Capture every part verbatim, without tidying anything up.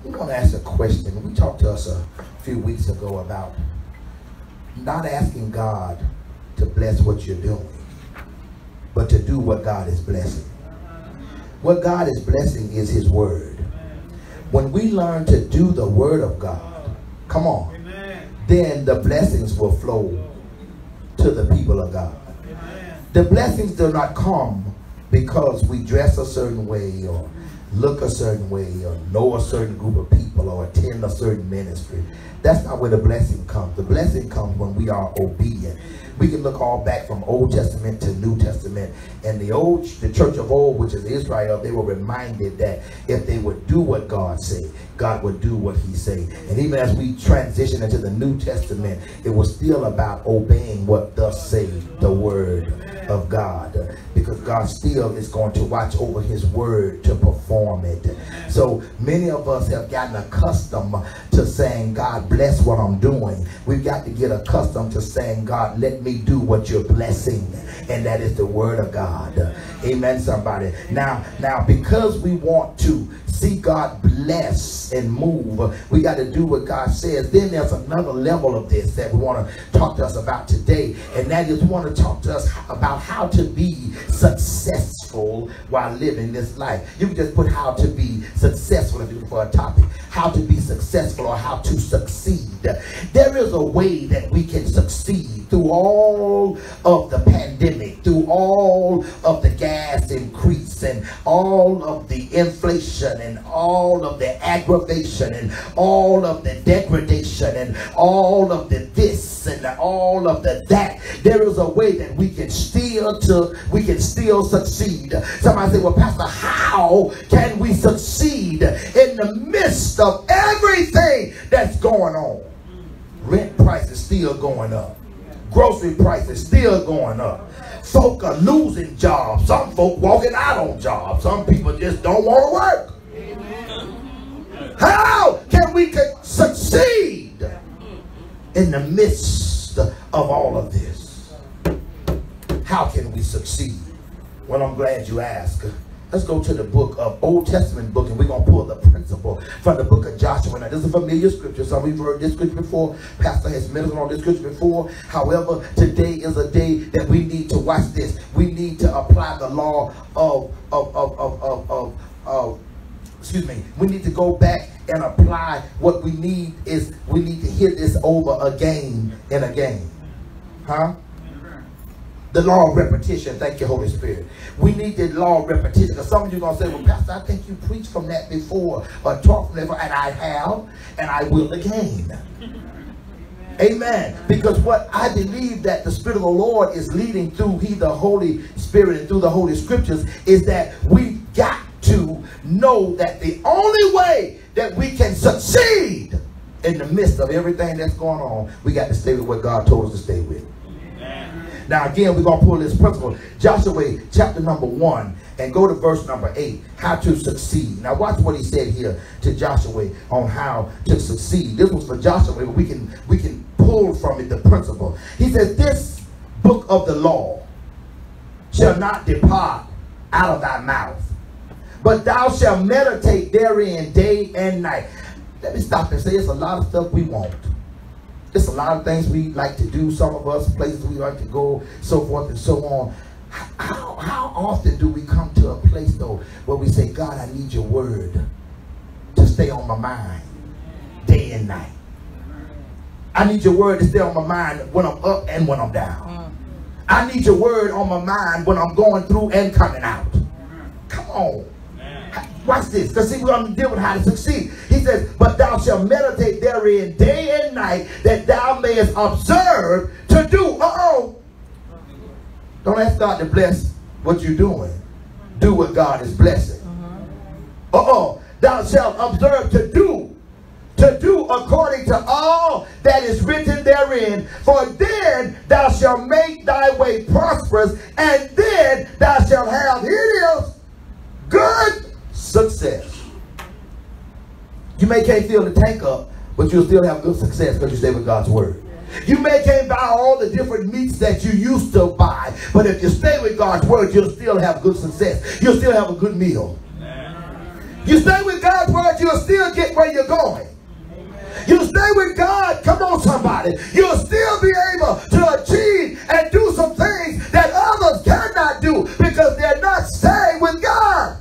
we're going to ask a question. We talked to us a few weeks ago about not asking God to bless what you're doing, but to do what God is blessing. What God is blessing is his word. When we learn to do the word of God, come on, then the blessings will flow to the people of God. The blessings do not come because we dress a certain way or look a certain way or know a certain group of people or attend a certain ministry. That's not where the blessing comes. The blessing comes when we are obedient. We can look all back from Old Testament to New Testament. And the old, the church of old, which is Israel, they were reminded that if they would do what God said, God would do what he said. And even as we transition into the New Testament, it was still about obeying what thus saith the word of God. Because God still is going to watch over his word to perform it. So many of us have gotten accustomed to saying, God bless what I'm doing. We've got to get accustomed to saying, God, let me do what you're blessing. And that is the word of God. Amen, somebody. Now, now because we want to see God bless and move, we got to do what God says. Then there's another level of this that we want to talk to us about today. And that is we want to talk to us about how to be successful while living this life. You can just put how to be successful if you're looking for a topic. How to be successful or how to succeed. There is a way that we can succeed through all of the pandemic, through all of the gas increase and all of the inflation and all of the aggravation and all of the degradation and all of the this and all of the that. There is a way that we can still to we can still succeed. Somebody say, well, Pastor, how can we succeed in the midst of everything that's going on? Rent prices still going up. Grocery prices still going up. Folk are losing jobs. Some folk walking out on jobs. Some people just don't want to work. Amen. How can we succeed in the midst of all of this? How can we succeed? Well, I'm glad you asked. Let's go to the book of Old Testament book, and we're going to pull the principle from the book of Joshua. Now, this is a familiar scripture. Some of you have heard this scripture before. Pastor has ministered on this scripture before. However, today is a day that we need to watch this. We need to apply the law of, of, of, of, of, of, of excuse me. We need to go back and apply what we need is we need to hear this over again and again. Huh? The law of repetition. Thank you, Holy Spirit. We need the law of repetition. Because some of you are going to say, well, Pastor, I think you preached from that before or taught from that before. And I have, and I will again. Amen. Because what I believe that the Spirit of the Lord is leading through He, the Holy Spirit, and through the Holy Scriptures is that we've got to know that the only way that we can succeed in the midst of everything that's going on, we got to stay with what God told us to stay with. Now again, we're going to pull this principle. Joshua chapter number one and go to verse number eight. How to succeed. Now watch what he said here to Joshua on how to succeed. This was for Joshua, but we can, we can pull from it the principle. He says, this book of the law shall not depart out of thy mouth, but thou shalt meditate therein day and night. Let me stop and say it's a lot of stuff we want. There's a lot of things we like to do, some of us, places we like to go, so forth and so on. How, how often do we come to a place, though, where we say, God, I need your word to stay on my mind day and night. I need your word to stay on my mind when I'm up and when I'm down. I need your word on my mind when I'm going through and coming out. Come on. Watch this, because see, we're going to deal with how to succeed. He says, but thou shalt meditate therein day and night, that thou mayest observe to do. Uh-oh. Don't ask God to bless what you're doing. Do what God is blessing. Uh-oh. Thou shalt observe to do. To do according to all that is written therein. For then thou shalt make thy way prosperous, and then thou shalt have, here it is, good success. You may can't fill the tank up, but you'll still have good success because you stay with God's word. You may can't buy all the different meats that you used to buy, but if you stay with God's word, you'll still have good success. You'll still have a good meal. You stay with God's word, you'll still get where you're going. You stay with God, come on somebody, you'll still be able to achieve and do some things that others cannot do because they're not staying with God.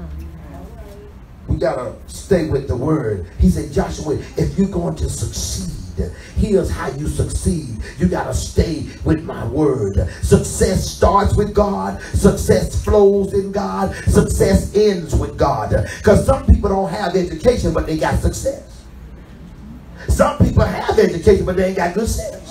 We gotta stay with the word. He said, Joshua, if you're going to succeed, here's how you succeed. You gotta stay with my word. Success starts with God. Success flows in God. Success ends with God. Because some people don't have education, but they got success. Some people have education, but they ain't got good sense.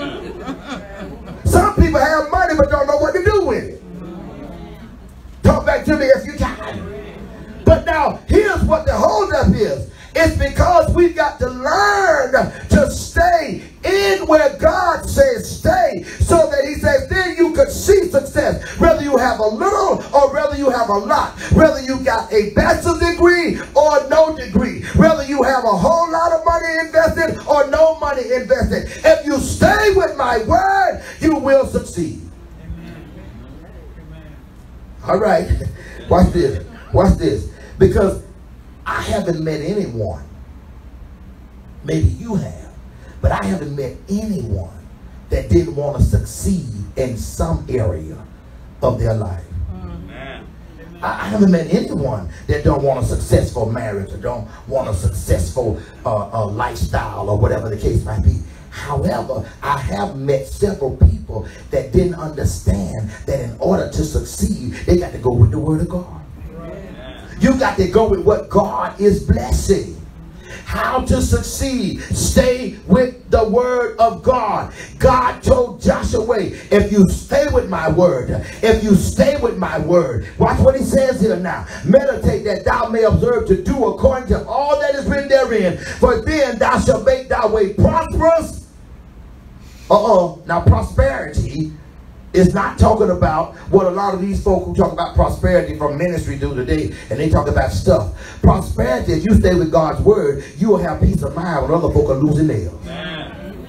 Some people have money, but don't know what to do with it. Talk back to me if you can. But now, here's what the holdup is. It's because we've got to learn to stay in where God says stay, so that he says then you could see success, whether you have a little or whether you have a lot, whether you got a bachelor's degree or no degree, whether you have a whole lot of money invested or no money invested. If you stay with my word, you will succeed. Amen. All right, watch this, watch this, because I haven't met anyone, maybe you have, but I haven't met anyone that didn't want to succeed in some area of their life. Amen. I haven't met anyone that don't want a successful marriage or don't want a successful uh, uh, lifestyle or whatever the case might be. However, I have met several people that didn't understand that in order to succeed, they got to go with the word of God. You got to go with what God is blessing. How to succeed. Stay with the word of God. God told Joshua, if you stay with my word, if you stay with my word, watch what he says here now. Meditate that thou may observe to do according to all that is written therein. For then thou shalt make thy way prosperous. Uh-oh. Now prosperity is not talking about what a lot of these folk who talk about prosperity from ministry do today, and they talk about stuff. Prosperity, if you stay with God's word, you will have peace of mind when other folk are losing nails. Amen.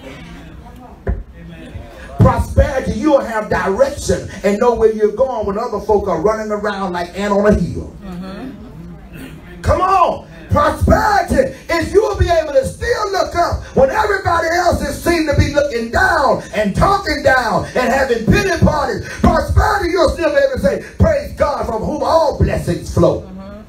Prosperity, you will have direction and know where you're going when other folk are running around like ant on a hill. Mm-hmm. Come on. Prosperity is you will be able to still look up when everybody else is seen to be looking down and talking down and having pity parties. Prosperity, you'll still be able to say, praise God, from whom all blessings flow. Mm-hmm.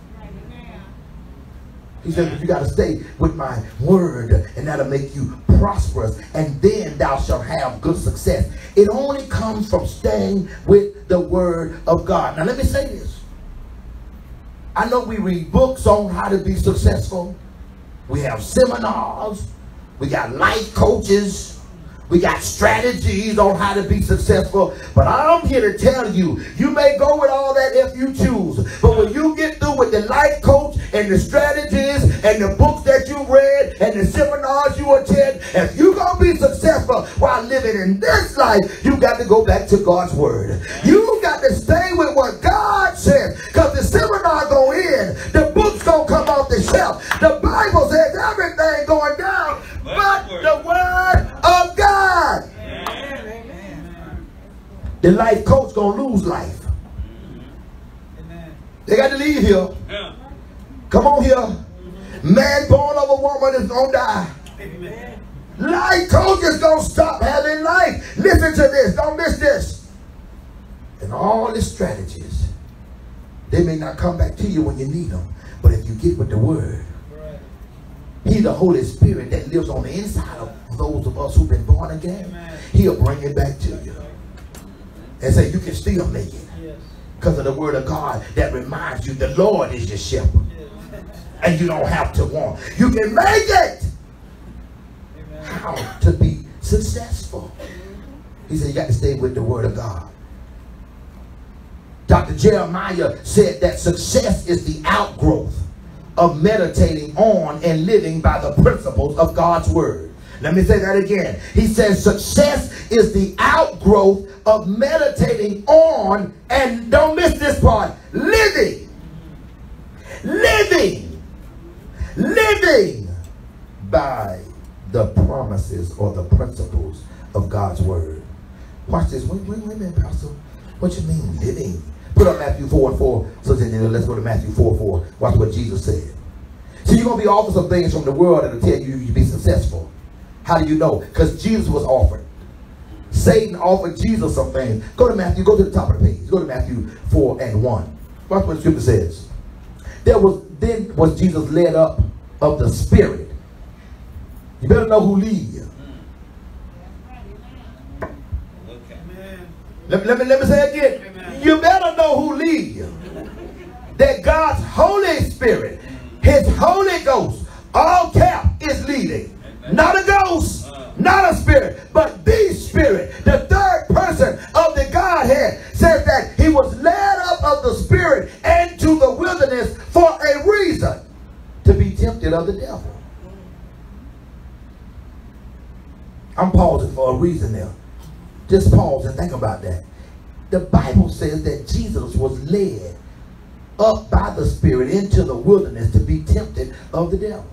He said, but you got to stay with my word, and that'll make you prosperous, and then thou shalt have good success. It only comes from staying with the word of God. Now let me say this. I know we read books on how to be successful. We have seminars. We got life coaches. We got strategies on how to be successful. But I'm here to tell you, you may go with all that if you choose. But when you get through with the life coach and the strategies and the books that you read and the seminars you attend, if you're going to be successful while living in this life, you got to go back to God's word. You got to stay with what God says, because the seminar go in, the book's going to come off the shelf. The Bible says everything going down but the word of God. Amen. The life coach gonna lose life. Amen. They got to leave here. Yeah. Come on here. Man born of a woman is gonna die. Amen. Life coach is gonna stop having life. Listen to this. Don't miss this. And all the strategies, they may not come back to you when you need them, but if you get with the word, He's the Holy Spirit that lives on the inside of those of us who've been born again. Amen. He'll bring it back to you and say you can still make it, because of the word of God that reminds you the Lord is your shepherd. Yes. And you don't have to want. You can make it. Amen. How to be successful. He said you got to stay with the word of God. Doctor Jeremiah said that success is the outgrowth of meditating on and living by the principles of God's word. Let me say that again. He says success is the outgrowth of meditating on, and don't miss this part, living. Living. Living by the promises or the principles of God's word. Watch this. Wait, wait, wait a minute, Pastor. What you mean living Put up Matthew four and four. So then let's go to Matthew four and four. Watch what Jesus said. See, you're going to be offered some things from the world that will tell you you'll be successful. How do you know? Because Jesus was offered. Satan offered Jesus some things. Go to Matthew. Go to the top of the page. Go to Matthew four and one. Watch what the scripture says. There was then was Jesus led up of the Spirit. You better know who leads you. Let, let me let me say it again. Amen. You better know who leads you. That God's Holy Spirit, His Holy Ghost, all cap, is leading. Amen. Not a ghost, uh. not a spirit, but the Spirit, the third person of the Godhead, says that He was led up of the Spirit into the wilderness for a reason, to be tempted of the devil. I'm pausing for a reason there. Just pause and think about that. The Bible says that Jesus was led up by the Spirit into the wilderness to be tempted of the devil.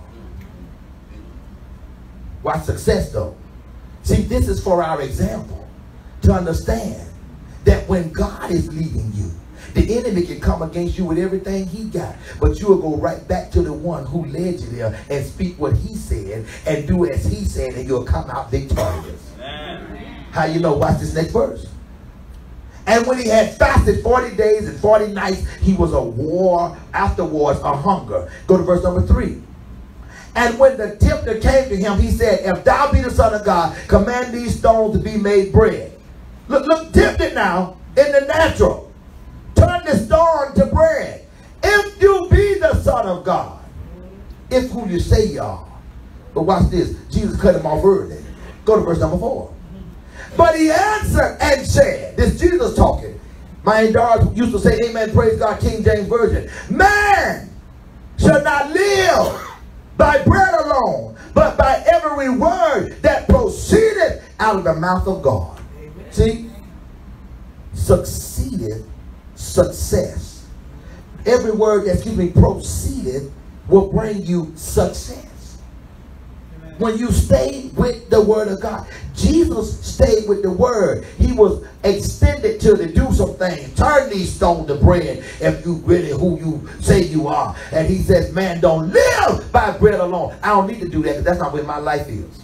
Why success though? See, this is for our example, to understand that when God is leading you, the enemy can come against you with everything he got, but you will go right back to the one who led you there and speak what he said and do as he said, and you'll come out victorious. Amen. How you know? Watch this next verse. And when he had fasted forty days and forty nights, he was a war, afterwards a hunger. Go to verse number three. And when the tempter came to him, he said, if thou be the Son of God, command these stones to be made bread. Look, look, tempted now in the natural. Turn the stone to bread. If you be the Son of God. If who you say you are. But watch this. Jesus cut him off early. Go to verse number four. But he answered and said, this Jesus talking. My daughter used to say, amen, praise God, King James Version. Man shall not live by bread alone, but by every word that proceeded out of the mouth of God. Amen. See? Succeeded, success. Every word that, excuse me, proceeded will bring you success. When you stay with the word of God. Jesus stayed with the word. He was extended to to do some things. Turn these stones to bread if you really who you say you are. And he says, man, don't live by bread alone. I don't need to do that because that's not where my life is.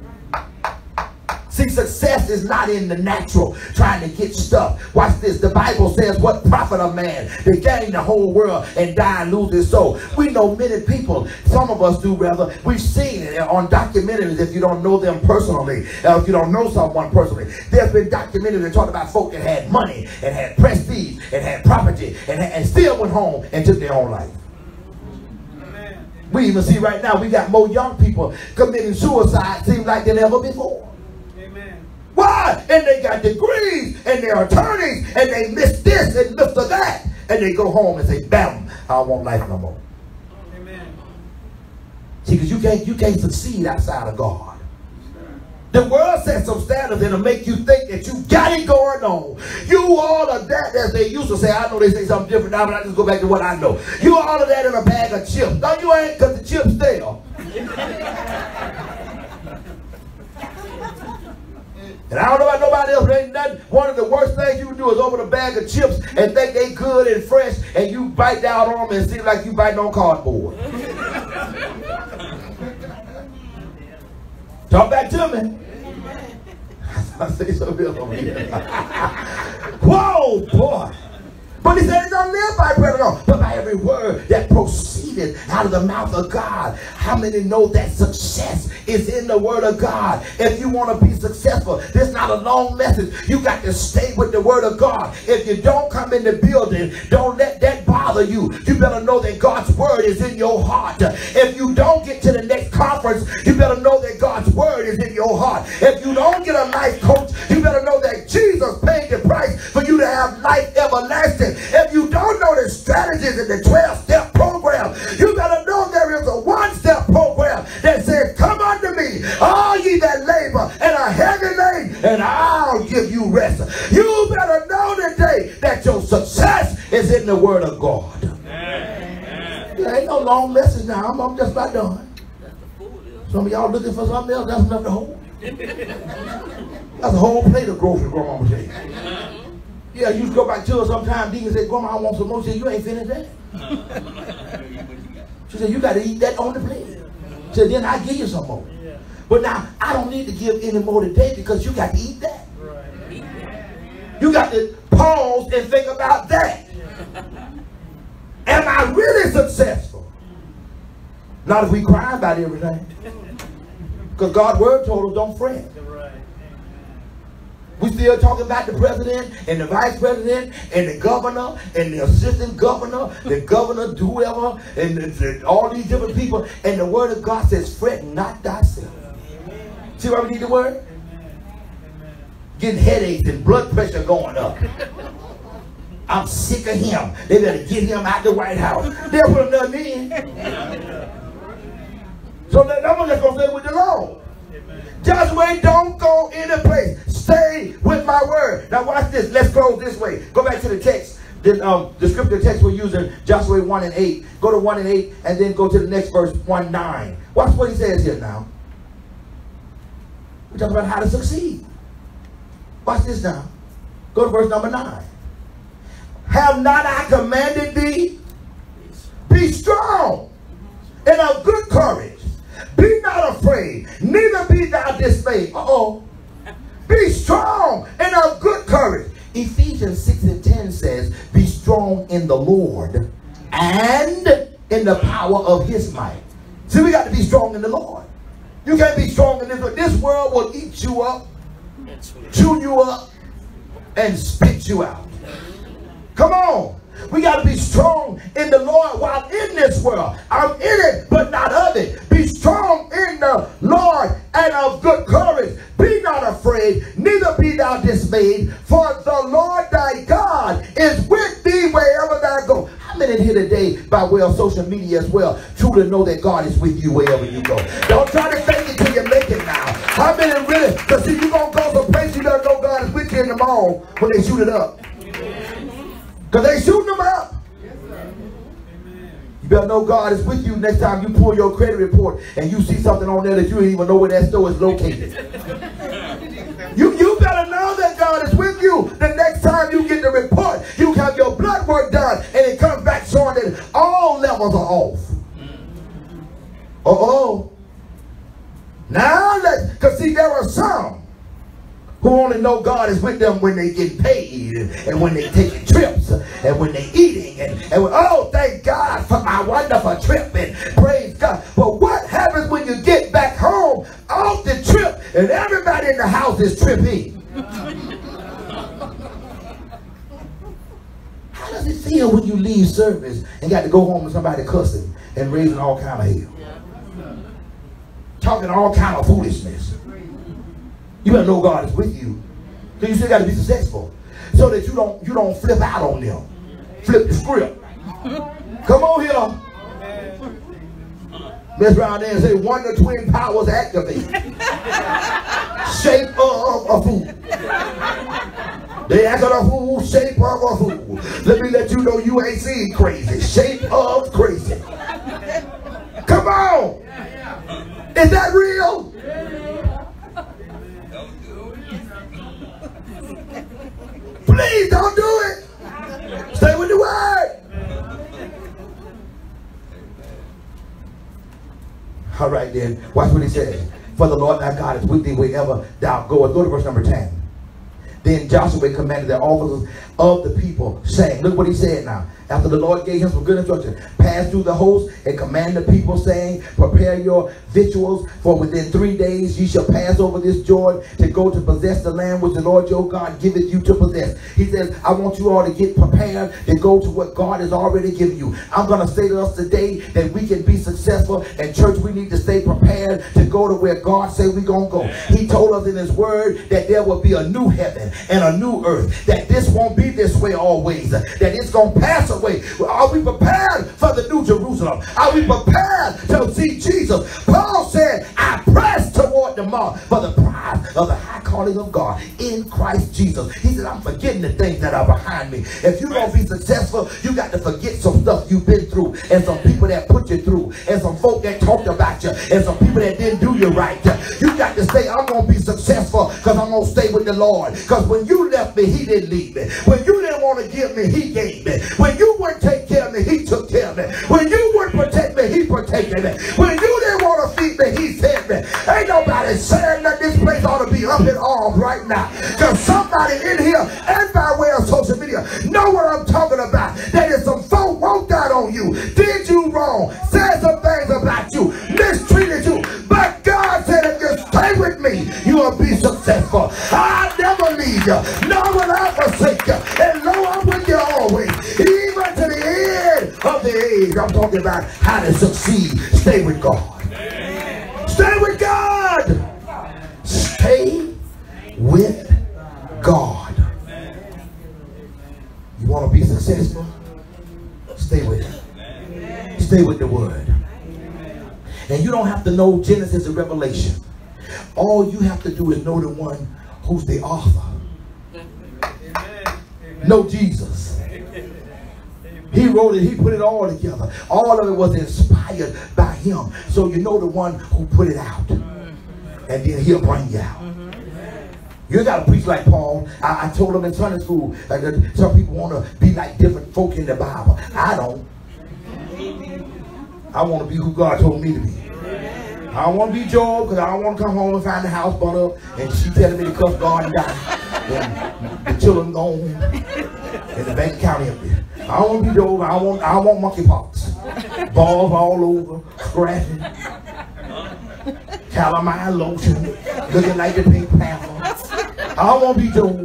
See, success is not in the natural, trying to get stuff. Watch this. The Bible says, what profit a man to gain the whole world and die and lose his soul? We know many people, some of us do rather, we've seen it on documentaries if you don't know them personally, uh, if you don't know someone personally. There's been documentaries that talk about folk that had money and had prestige and had property and, and still went home and took their own life. We even see right now, we got more young people committing suicide, seems like than ever before. Why? And they got degrees and they're attorneys and they miss this and miss that. And they go home and say, bam, I don't want life no more. Amen. See, because you can't, you can't succeed outside of God. The world sets some standards that'll make you think that you got it going on. You all of that, as they used to say. I know they say something different now, but I just go back to what I know. You all of that in a bag of chips. No, you ain't, because the chips stale. And I don't know about nobody else, but ain't nothing. One of the worst things you can do is open a bag of chips and think they good and fresh, and you bite down on them and it seems like you biting on cardboard. Talk back to me. I say something else over here. Whoa, boy. But he said he don't live by bread alone, but by every word that proceeded out of the mouth of God. How many know that success is in the word of God? If you want to be successful, this is not a long message. You got to stay with the word of God. If you don't come in the building, don't let that bother you. You better know that God's word is in your heart. If you don't get to the next conference, you better know that God's word is in your heart. If you don't get a life coach, you better know that Jesus paid the price for you to have life everlasting. If you don't know the strategies in the twelve-step program, you better know there is a one-step program that says, come unto me, all ye that labor and are heavy laden, and I'll give you rest. You better know today that your success is in the word of God. Amen. There ain't no long message now. I'm, I'm just about done. Some of y'all looking for something else. That's enough to hold. That's a whole plate of groceries, Grandma. Yeah, you go back to her sometime. Deacon said, Grandma, I want some more. She said, you ain't finished that. She said, you got to eat that on the plate. She said, then I give you some more. But now, I don't need to give any more today because you got to eat that. You got to pause and think about that. Am I really successful? Not if we cry about everything. Because God's word told us don't fret. We still talking about the president and the vice president and the governor and the assistant governor, the governor, whoever, and the, the, all these different people. And the word of God says, fret not thyself. See why we need the word? Getting headaches and blood pressure going up. I'm sick of him. They better get him out the White House. They'll put another in. So that, I'm just going to stay with the Lord. Just wait, don't go any place. Stay with my word. Now watch this. Let's go this way. Go back to the text. The, um, the scripture text we're using, Joshua one and eight. Go to one and eight and then go to the next verse, one nine. Watch what he says here now. We're talking about how to succeed. Watch this now. Go to verse number nine. Have not I commanded thee? Be strong and of good courage. Be not afraid, neither be thou dismayed. Uh-oh. Be strong and of good courage. Ephesians six and ten says, be strong in the Lord and in the power of his might. See, we got to be strong in the Lord. You can't be strong in this world. This world will eat you up, chew you up, and spit you out. Come on. We got to be strong in the Lord while in this world. I'm in it, but not of it. Be strong in the Lord and of good courage. Be not afraid, neither be thou dismayed, for the Lord thy God is with thee wherever thou go. How many here today, by way of social media as well, truly know that God is with you wherever you go? Don't try to fake it till you make it now. How many really? Because see, you're going to go someplace you don't know God is with you in the mall when they shoot it up. Because they shooting them up. You better know God is with you next time you pull your credit report and you see something on there that you don't even know where that store is located. you, you better know that God is with you the next time you get the report. You have your blood work done and it comes back showing that all levels are off. Uh-oh. Now let's, because see, there are some who only know God is with them when they get paid and when they taking trips and when they eating and, and when, oh, thank God for my wonderful trip and praise God. But what happens when you get back home off the trip and everybody in the house is tripping? How does it feel when you leave service and got to go home with somebody cussing and raising all kind of hell? Talking all kind of foolishness. You better know God is with you. So you still got to be successful. So that you don't you don't flip out on them. Flip the script. Come on here. Mess around there and say wonder twin powers activate. Shape of a fool. They acting a fool, shape of a fool. Let me let you know you ain't seen crazy. Shape of crazy. Come on. Is that real? Please don't do it. Stay with the word. All right then. Watch what he says. For the Lord thy God is with thee wherever thou goest. Go to verse number ten. Then Joshua commanded the officers of the people, saying, look what he said now. After the Lord gave him some good instruction, pass through the host and command the people, saying, prepare your victuals, for within three days ye shall pass over this Jordan to go to possess the land which the Lord your God giveth you to possess. He says, I want you all to get prepared to go to what God has already given you. I'm going to say to us today that we can be successful. And church, we need to stay prepared to go to where God said we're going to go. He told us in his word that there will be a new heaven and a new earth, that this won't be this way always, that it's going to pass away. Are we prepared for the new Jerusalem? Are we prepared to see Jesus? Paul said, I press toward the mark for the prize of the high calling of God in Christ Jesus. He said, I'm forgetting the things that are behind me. If you're going to be successful, you got to forget some stuff you've been through, and some people that put you through, and some folk that talked about you, and some people that didn't do you right. You got to say, I'm going to be successful because I'm going to stay with the Lord. Because when you left me, he didn't leave me. When you didn't want to give me, he gave me. When you wouldn't take care of me, he took care of me. When you wouldn't protect me, he protected me. When you didn't want to feed me, he fed me. Ain't nobody saying that this place ought to be up in arms right now. Because somebody in here and by way of social media know what I'm talking about. That is some folk walked out on you, did you wrong, said some things about you, mistreated you. But God said if you stay with me, you will be successful. I'll never leave you, nor will I forsake you. And lo, I'm with you always, even to the end of the age. I'm talking about how to succeed. Stay with God. Stay with God. Stay with God. You want to be successful? Stay with Him. Stay with the Word. And you don't have to know Genesis and Revelation. All you have to do is know the one who's the author. Know Jesus. He wrote it. He put it all together. All of it was inspired by Him. So you know the one who put it out. And then He'll bring you out. You got to preach like Paul. I, I told them in Sunday school uh, that some people want to be like different folk in the Bible. I don't. I want to be who God told me to be. I don't want to be Job because I don't want to come home and find the house burnt up and she telling me to cuss God and die. And the children gone and the bank account empty. I don't want to be Job. I want, I want monkeypox. Balls all over, scratching. Calamine lotion, looking like the Pink Panther. I don't want to be Job.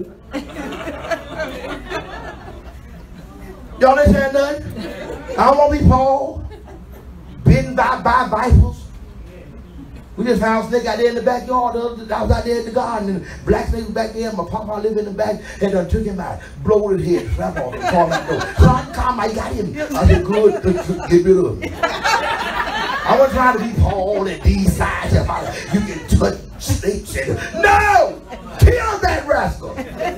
Y'all understand nothing? I don't want to be Paul. Bitten by, by vipers. We just found a snake out there in the backyard. I was out there in the garden, and black snake was back there. And my papa lived in the back, and I took him out, blowed his head, slap off, and called out the door. Son, come, I got him. I said, good, get rid of him. I wasn't trying to be Paul and these sides. You can touch snakes and no, kill that rascal.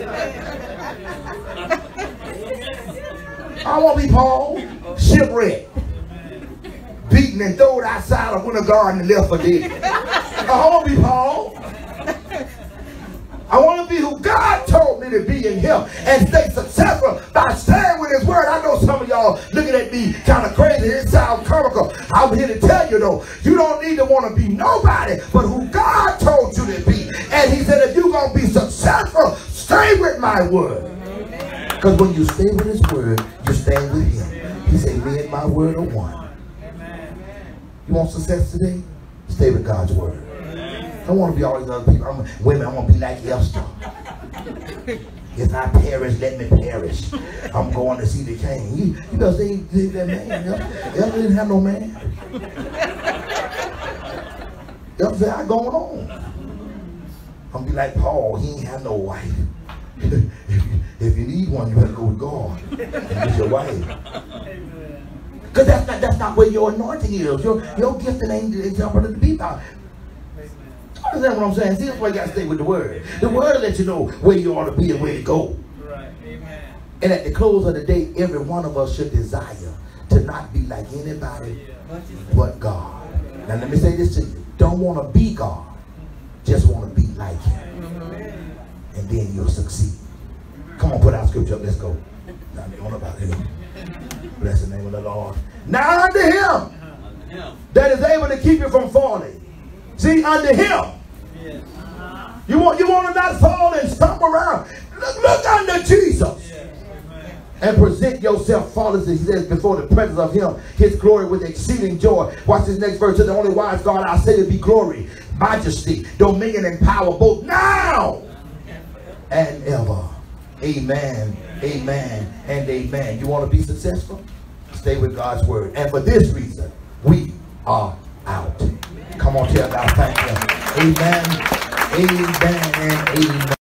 I won't be Paul, shipwrecked, beaten and thrown outside of winter garden and left for dead. I won't be Paul. I want to be who God told me to be in Him and stay successful by staying with His Word. I know some of y'all looking at me kind of crazy. It sounds comical. I'm here to tell you though, you don't need to want to be nobody but who God told you to be. And He said if you're going to be successful, stay with my Word. Because when you stay with His Word, you stay with Him. He said me and my Word are one. You want success today? Stay with God's Word. I don't want to be all these other people. I'm, women, I want to be like Esther. If I perish, let me perish. I'm going to see the king. You, you know, say that man. Esther didn't have no man. Esther said, I'm going on. I'm going to be like Paul. He ain't have no wife. if, you, if you need one, you better go with God. And get your wife. Because that's not, that's not where your anointing is. Your, your gifting ain't jumping to the beat out. Understand what I'm saying? See, that's why you got to stay with the Word. The Word lets you know where you ought to be and where to go. Right. Amen. And at the close of the day, every one of us should desire to not be like anybody but God. Now let me say this to you. Don't want to be God. Just want to be like Him. And then you'll succeed. Come on, put our scripture up. Let's go. Now, don't about it. Bless the name of the Lord. Now unto Him that is able to keep you from falling. See, under Him. Yes. You want you want to not fall and stomp around. Look, look under Jesus. Yes. And present yourself faultless, He says, before the presence of Him, His glory with exceeding joy. Watch this next verse. To the only wise God I say to be glory, majesty, dominion, and power, both now and ever. Amen, amen, and amen. You want to be successful? Stay with God's Word. And for this reason, we are out. Come on, tell God thank Him. Amen, amen, and amen.